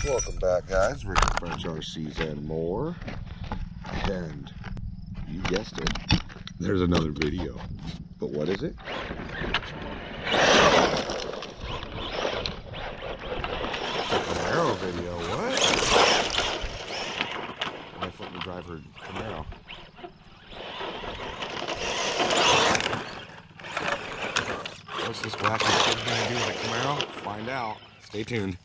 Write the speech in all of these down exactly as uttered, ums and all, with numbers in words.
Welcome back, guys. Rick French R Cs and more. And you guessed it, there's another video. But what is it? It's a Camaro video. What? My foot to drive her Camaro. What's this wacky kid gonna do with a Camaro? Find out. Stay tuned.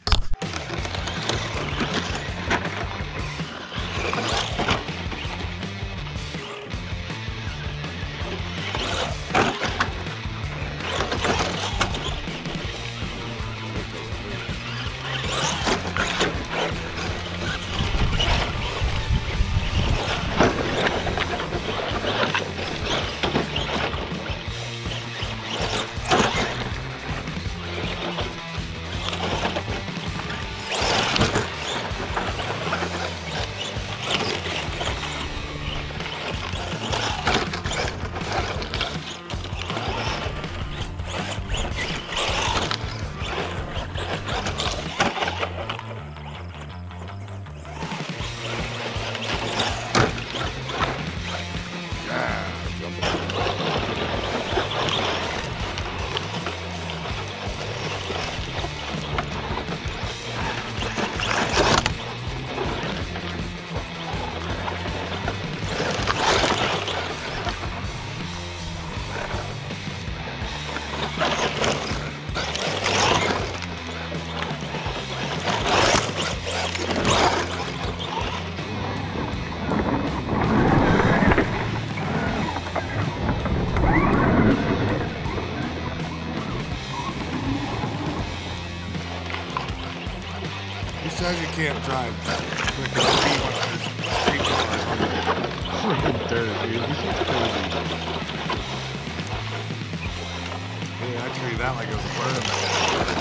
Who says you can't drive with the speed on this street car? Freaking dirty, dude. This is crazy. Hey, I treated that like it was a bird.